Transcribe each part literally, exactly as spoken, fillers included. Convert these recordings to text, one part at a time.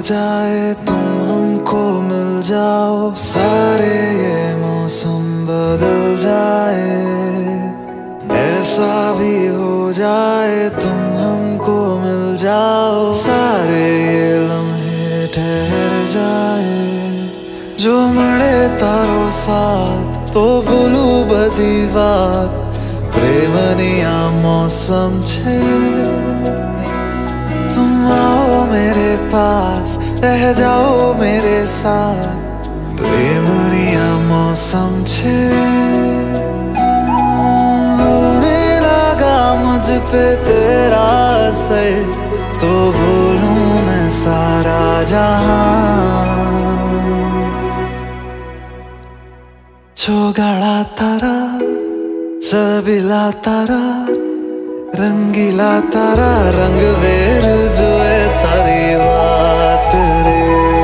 जाए तुम हमको मिल जाओ, सारे ये मौसम बदल जाए। ऐसा भी हो जाए तुम हमको मिल जाओ, सारे ये लम्हे ठहर जाए। जो મળે તારો સાથ તો ભૂલું બધી વાત, પ્રેમની આ मौसम छे। तुम आओ मेरे पास, रह जाओ मेरे साथ, प्रेमनी आ मौसम छे। होने लगा मुझ पे तेरा असर, तो भूलूं मैं सारा जहां। छोगाड़ा तारा, चबिला तारा, रंगीला तारा, रंग वेरू जोए तारी वाट रे।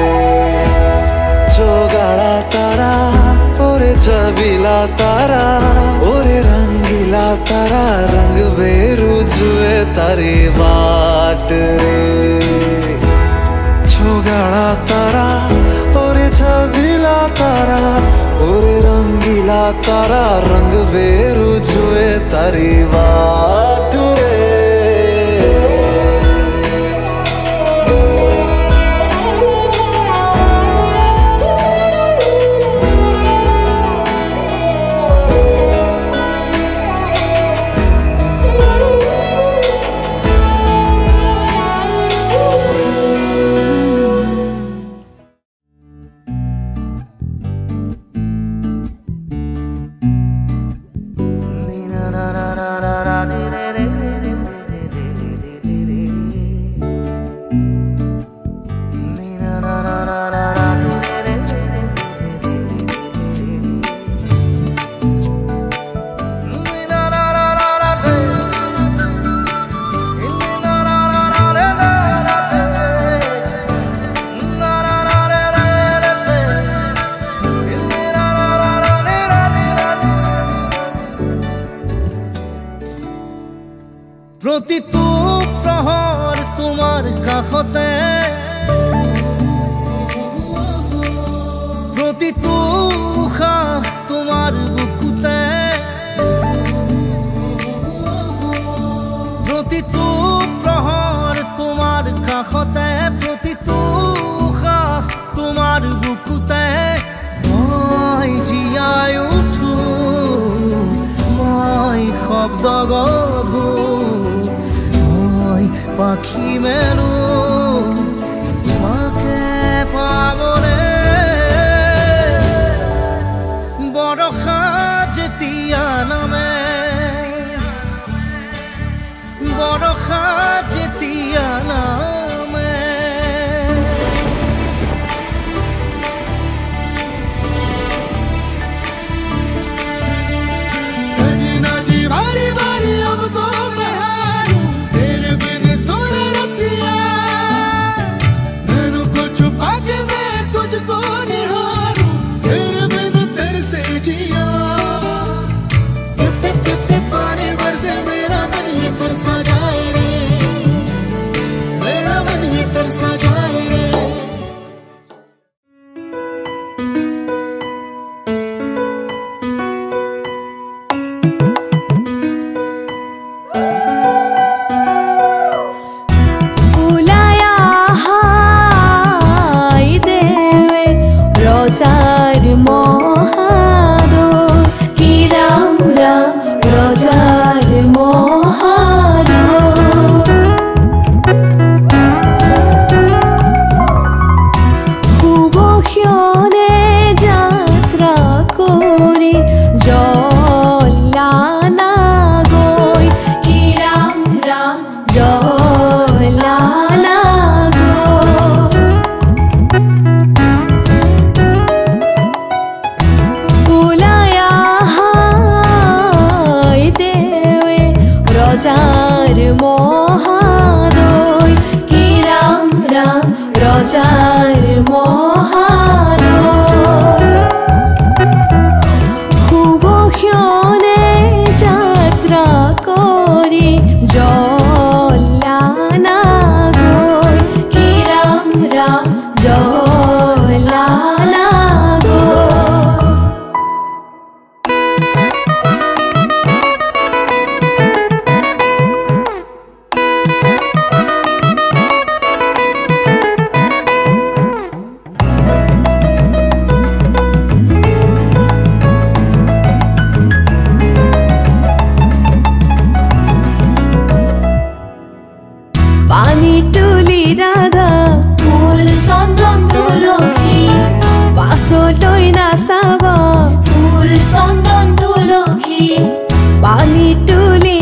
छोगाड़ा तारा, ओरे चबिला तारा, ओरे रंगीला तारा, रंग वेरू जोए तारी वाट रे। छोगाड़ा तारा, ओरे चबिला तारा, ओरे रंगीला तारा, रंग वेरू जोए तारी वाट रे। प्रतिটো प्रहर तुमार काखते, प्रतिটো उशाह तुमार बुकुते, प्रतिটো प्रहर तुमार काखते, प्रतिটো उशाह तुमार बुकुते। মই জীয়াই উঠো, মই শব্দ গঢ়ো, পাখি মেলো তোমাকে পাবলে। বৰষা যেতিয়া নামে, বৰষা যেতিয়া নামে, सजना जी बारी बारी अब तो मैं हारूं, तेरे बिन सोने रतिया, नैनों को छुपा के मैं तुझको निहारूं, तेरे बिन तरसे जिया। जब तक जब तक पानी बरसे मेरा मन ये तरसा जाए रे, मेरा मन ये तरसा जाए रे। রোজার মহাদর, কি রাম রাম রোজার মহাদর। শুভ ক্ষণে যাত্রা করি জলানা গৈ, কি রাম রাম জলানা রোজার মহাদয়, কি রাম রাম রোজার মহাদয়। শুভ ক্ষণে যাত্রা করি জলানা গৈ, কি রাম রাম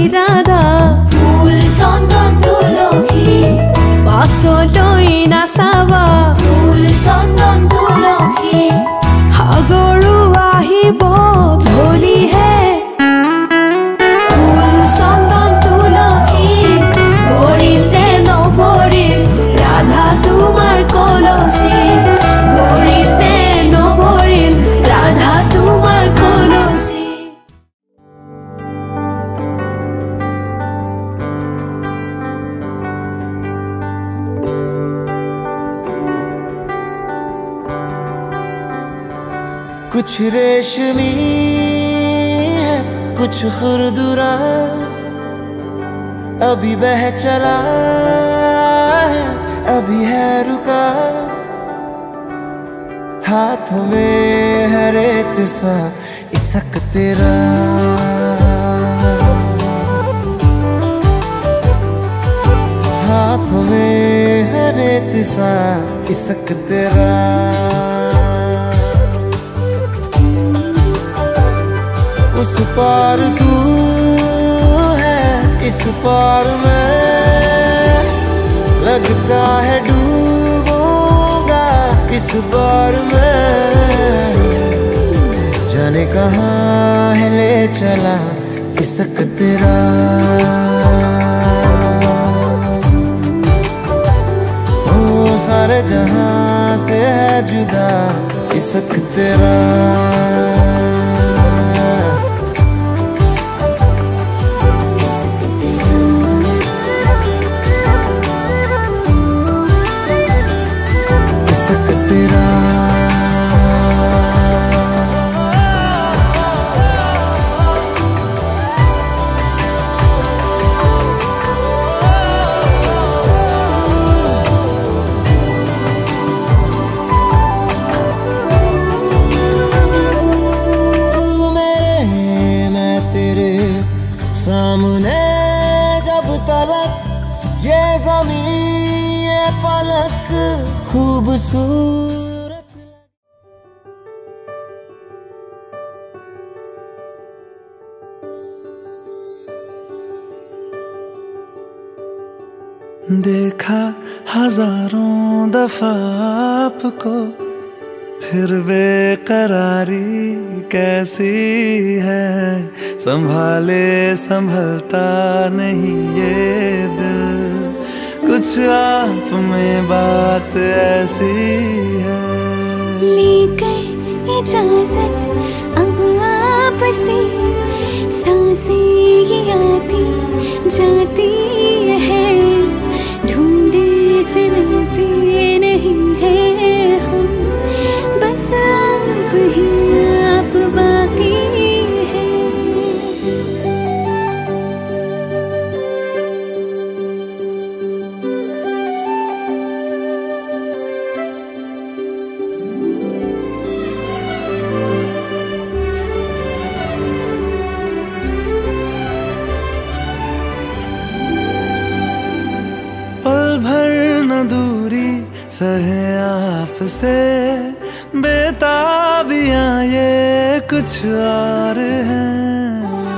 রাধা ফুল চন্দন তুলসী পাছলৈ নাচাবা ফুল চন্দন তুলসী সাগৰো আহিব ধলিহে ফুল চন্দন তুলসী ভৰিল নে নভৰিল ৰাধা তোমাৰ কলচী ভৰিল নে নভৰিল ৰাধা তোমাৰ কলচী कुछ रेशमी है कुछ खुरदुरा अभी बह चला है अभी है रुका हाथ में है रेत सा इसक तेरा हाथ में है रेत सा इसक तेरा उस पार तू है इस पार मैं लगता है डूबूंगा इस बार मैं जाने कहाँ है ले चला इसक तेरा ओ सारे जहां से है जुदा इसक तेरा सामने जब तलक ये ज़मीन ये फलक खूबसूरत देखा हजारों दफा आपको फिर बेकरारी कैसी है संभाले संभलता नहीं ये दिल कुछ आप में बात ऐसी है लेकर इजाजत अब आपसे सांसें ये आती जाती है ढूंढे से मिलते नहीं है हम बस आप ही आप बाकी है पल भर न दूरी सहे आपसे बेताबियां ये कुछ और हैं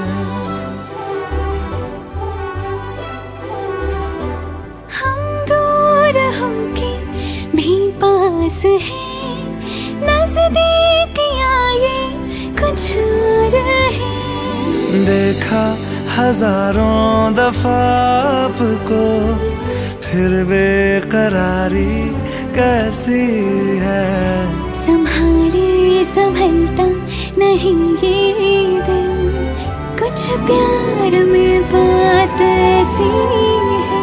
हम दूर होके भी पास हैं नजदीकियां ये कुछ और है देखा हजारों दफा आपको फिर बेकरारी कैसी है संभाले संभलता नहीं ये दिल कुछ प्यार में बात ऐसी है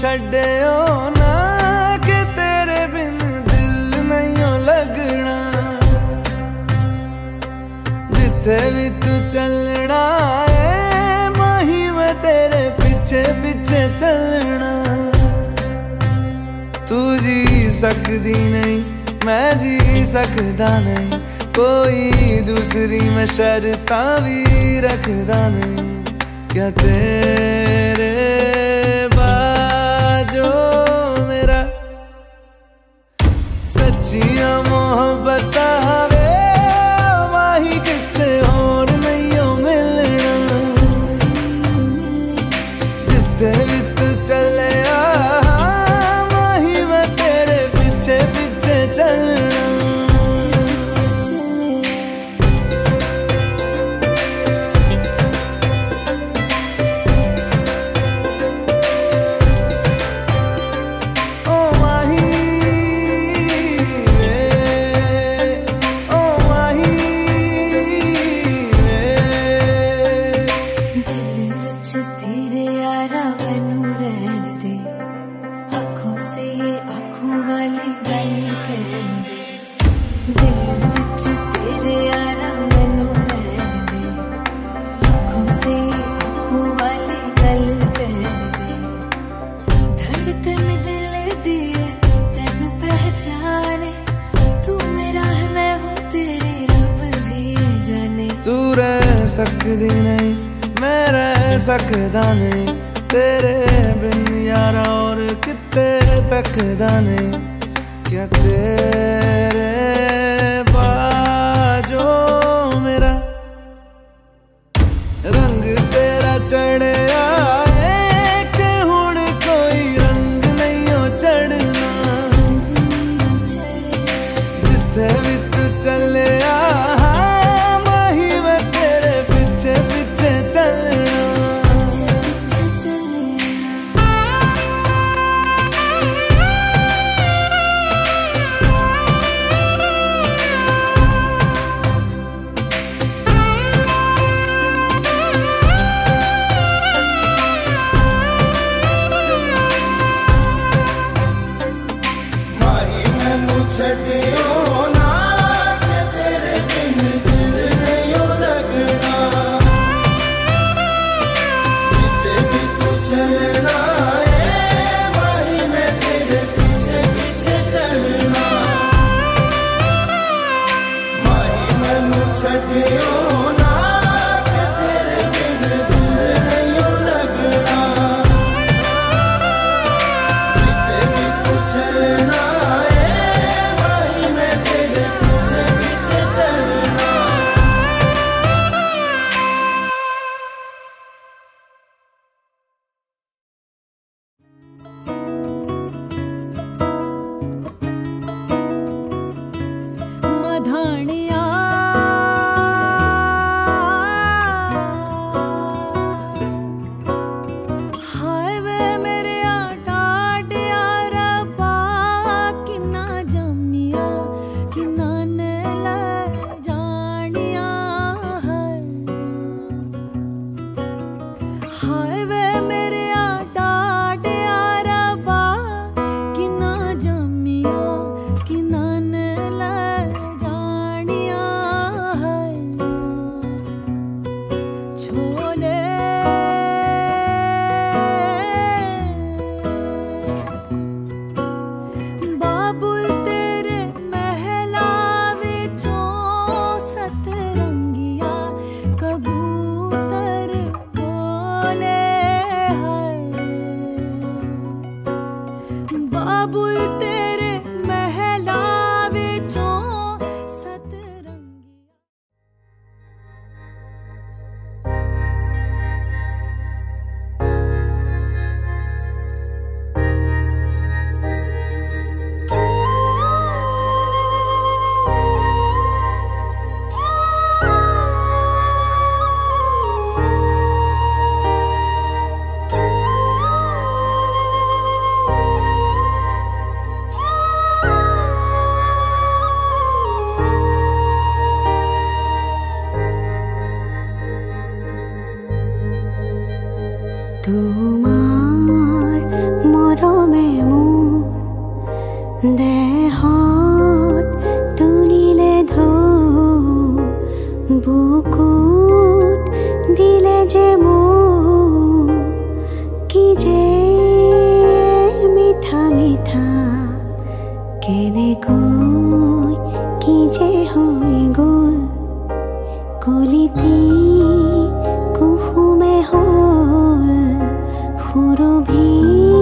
छड्डियो ना कि तेरे बिन दिल नहीं लगना। जिथे भी तू चलना है माही मैं तेरे पीछे पीछे चलना। तू जी सकदी नहीं मैं जी सकदा नहीं, कोई दूसरी मैं शर्तां भी रखदा नहीं। क्या तेरे बाजो मेरा सच्चियां मोहब्बत वे माही किते होर नहीं हो मिलना। जिथे भी तू चले माही मैं तेरे पीछे पीछे चलना। सकदी नहीं मैं रह सकदा नहीं, तेरे बिन यारा और किते तकदा नहीं। क्या तेरे बाजो मेरा रंग तेरा चढ़िया है कि हुण कोई रंग नहीं हो चढ़ना। जिथे भी तू चले जानिया কলিতে কুহুমে হল সুৰভি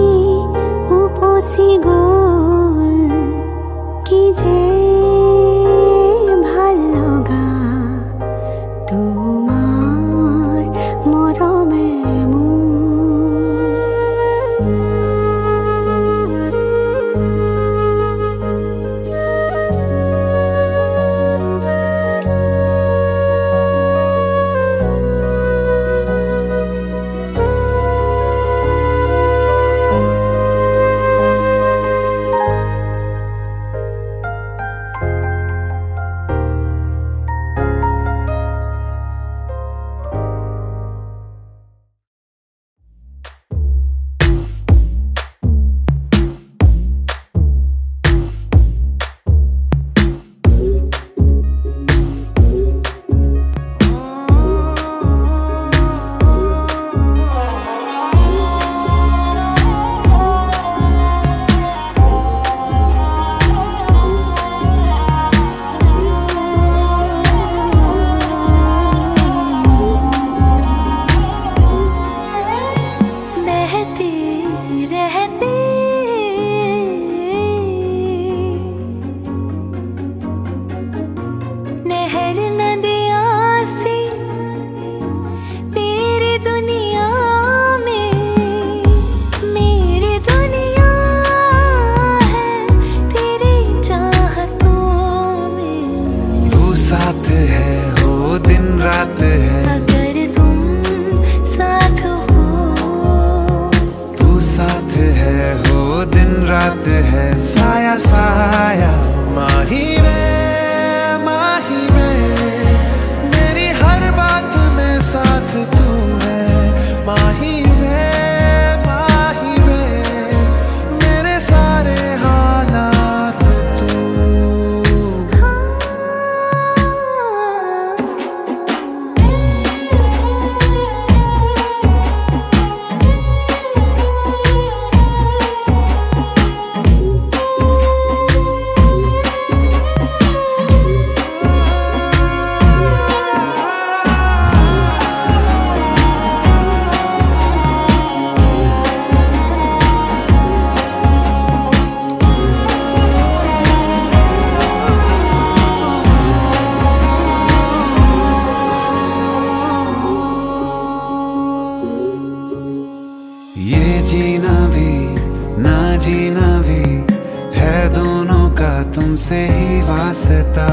উপচি গল কি যে ভাল লগা তোমাৰ মৰমে तुमसे ही वास्ता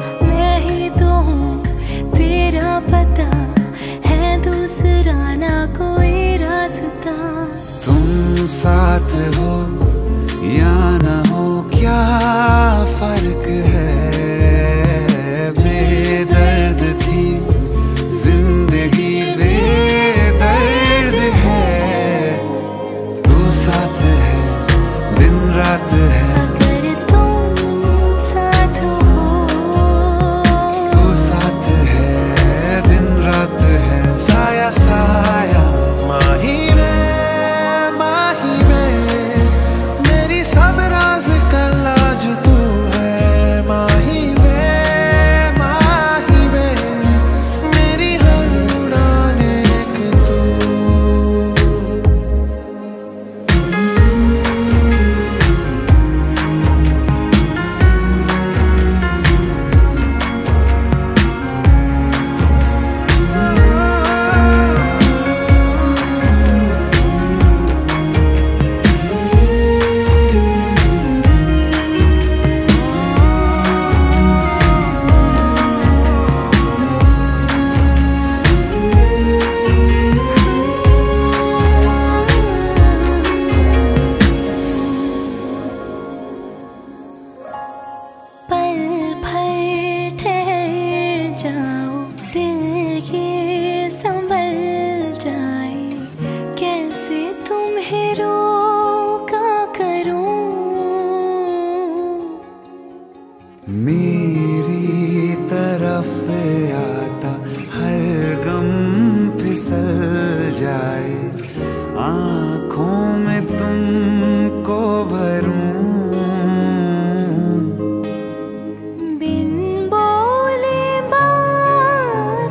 मैं ही तो हूँ तेरा पता है दूसरा ना कोई रास्ता तुम साथ हो या न हो क्या फर्क है बेदर्द थी जिंदगी बेदर्द है तू साथ है दिन रात है साया माही में माही में मेरी सब राज कलाज तू है माही में माही में मेरी हर उड़ान एक तू मेरी तरफ आता हर गम फिसल जाए आँखों में तुमको भरूं बिन बोले बात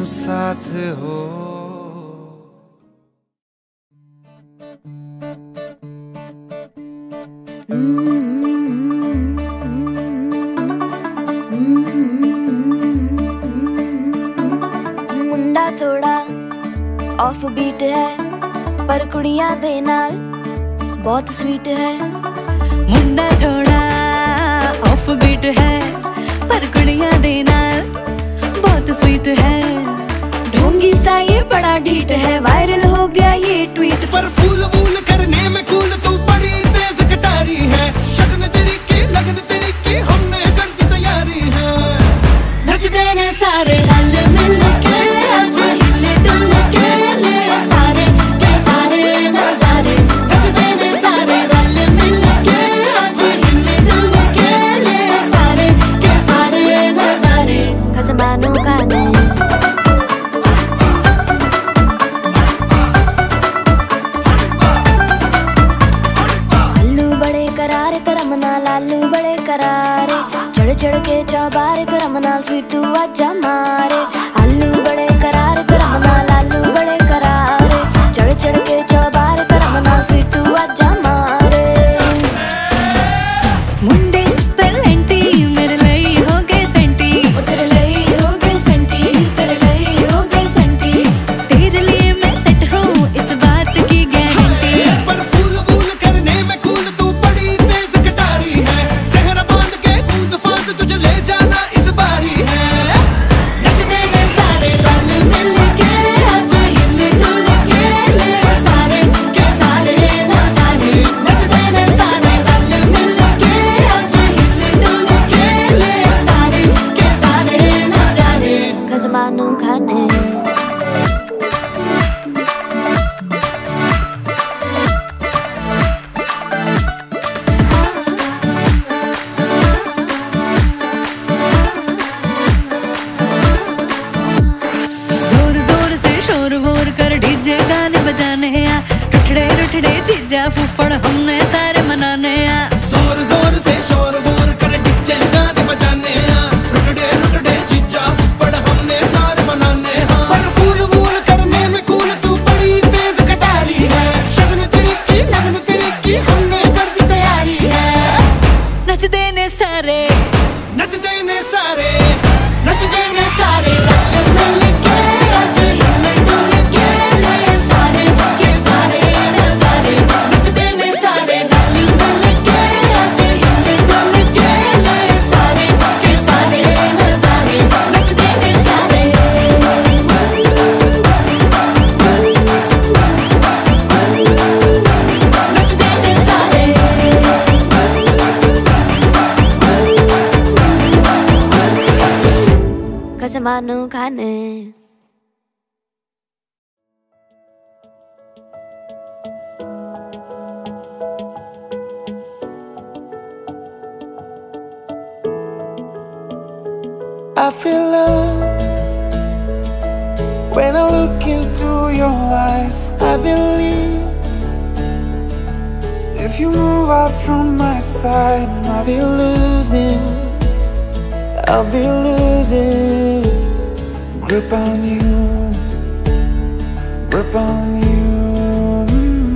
साथ हो। मुंडा थोड़ा ऑफ बीट है पर कुड़ियां दे नाल बहुत स्वीट है। मुंडा थोड़ा ऑफ बीट है पर कुड़ियां दे नाल बहुत स्वीट है। ढोंगी सा ये बड़ा ढीठ है, वायरल हो गया ये ट्वीट पर फूल वूल करने में कूल तू बड़ी तेज कटारी है। शगन तेरी की लगन तेरी की हमने कर दी तैयारी है। नचते ने सारे रल मिल के आज हिले डुल के ले सारे के सारे नजारे। नचते ने सारे रल मिल के आज हिले डुल के ले सारे के सारे नजारे। खसमानों का नहीं लालू बड़े करारे चढ़ चढ़ के चौबारे तेरा मनाल स्वीटू आजा मारे। आलू बड़े करारे तेरा मनाल आलू बड़े करारे चढ़ चढ़ के चौबारे तेरा मनाल स्वीटू आजा मारे। मुंडे तलेंटी मेरे लिए हो गए सेंटी, तेरे लिए हो गए सेंटी, तेरे लिए हो गए सेंटी। तेरे लिए मैं सेट हूँ इस बात की गारंटी। पर फूल वूल करने में कूल तू बड़ी तेज कटारी है। सहरा बांध के कूद फांद तुझे ले जाना इस बारी है। नचते ने सारे रल मिल के आज हिले डुल के ले सारे के सारे नजारे। नचते ने सारे रल मिल के आज हिले डुल के ले सारे के सारे नजारे। खजमानू खाने जोर जोर से शोर वोर कर डीजे गाने बजाने आ। टुटड़े टुटड़े चीजा फूफड़ हमने सारे मनाने आ। जोर जोर से शोर वोर कर डीजे गाने बजाने हैं। रुकड़े रुकड़े चीजा फुफड़ हमने सारे मनाने हैं। पर फूल वूल करने में कूल तू बड़ी तेज कटारी है। शगन तेरी की लगन तेरी की हमने कर दी तैयारी है। नचते ने सारे नचते ने सारे नचते ने सारे रल मिल के आज हिले डुल के ले सारे के सारे नजारे। नचते ने सारे रल मिल के आज हिले डुल के ले सारे के सारे नजारे। नचते ने सारे नचते ने सारे खसमानू खाने। I feel love when I look into your eyes. I believe if you move out from my side, I'll be losing, I'll be losing grip on you, grip on you.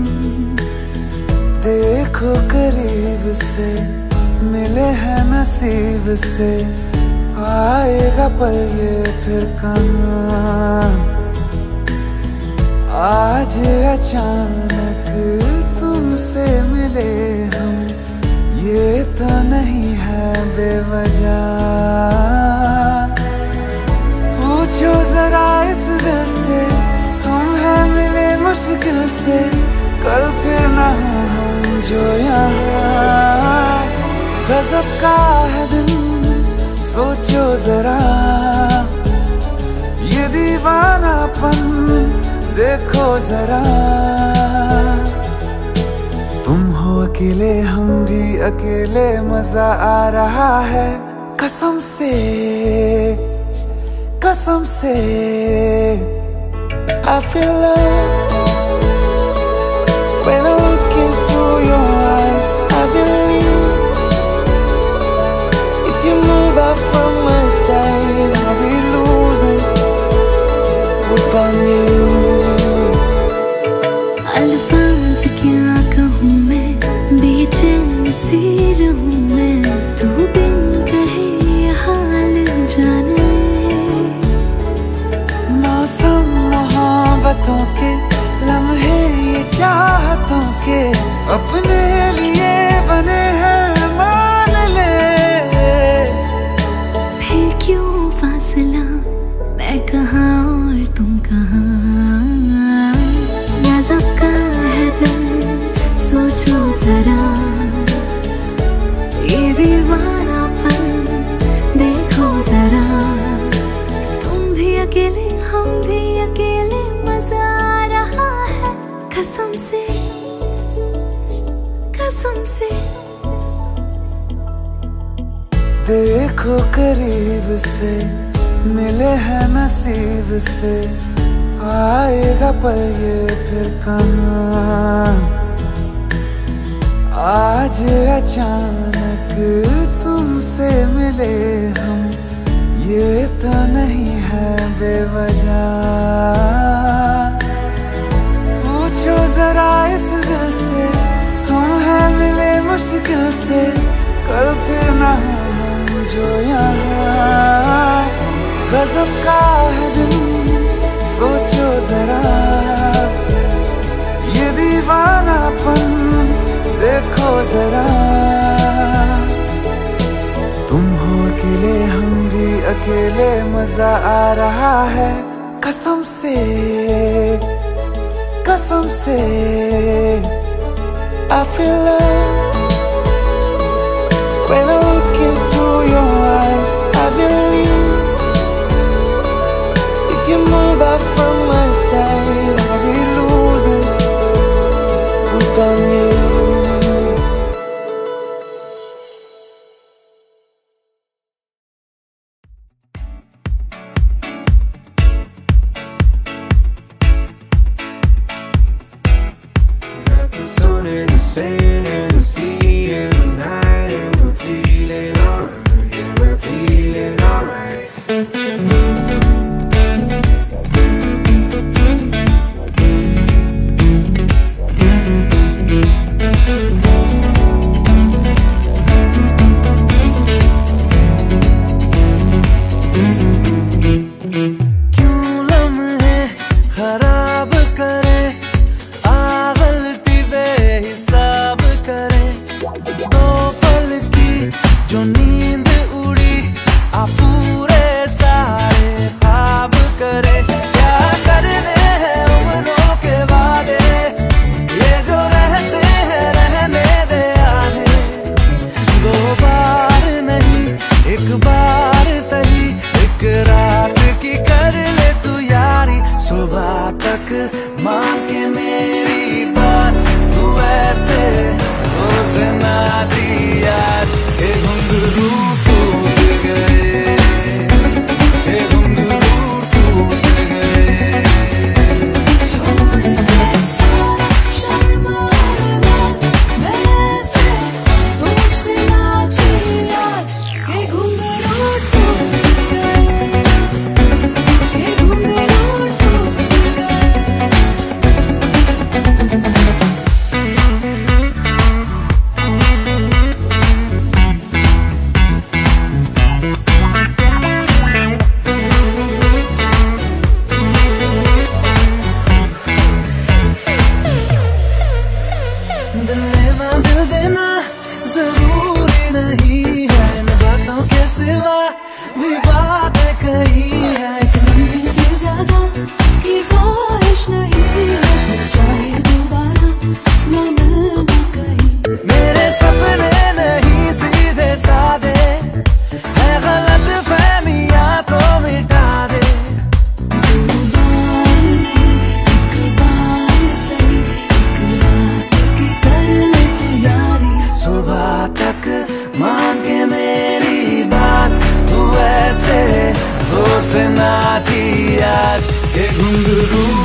देखो करीब से मिले हैं नसीब से, आएगा पल ये फिर कहाँ। आज अचानक तुमसे मिले हम, ये तो नहीं है बेवजह। पूछो जरा इस दिल से, हम हैं मिले मुश्किल से, कल फिर ना हो हम जो यहाँ। गजब का है दिन सोचो जरा, ये दीवानापन देखो जरा। तुम हो अकेले हम भी अकेले, मजा आ रहा है कसम से, कसम से। I feel love when I look into your eyes. I believe if you move out from my side, I'll be losing, बातों के लम्हे ये चाहतों के अपने लिए बने हैं, मान ले। फिर क्यों फासला, मैं कहाँ और तुम कहाँ, गजब का है दिल सोचो जरा, ये दीवानापन देखो जरा, तुम भी अकेले हम भी अकेले, मजा आ रहा है कसम से कसम से। देखो करीब से मिले हैं नसीब से, आएगा पल ये फिर कहाँ, आज अचानक तुमसे मिले हम, ये तो नहीं है बेवजह। पूछो जरा इस दिल से, हम हैं मिले मुश्किल से, कल फिर ना हम जो यहाँ, गजब का है दिन सोचो जरा, ये दीवानापन देखो जरा, तुम हो अकेले हम भी अकेले, मजा आ रहा है कसम से कसम से। I feel love when I look into your eyes, I believe if you move out from my side, I'll be losing without you. से नाची आज ये घुंघरू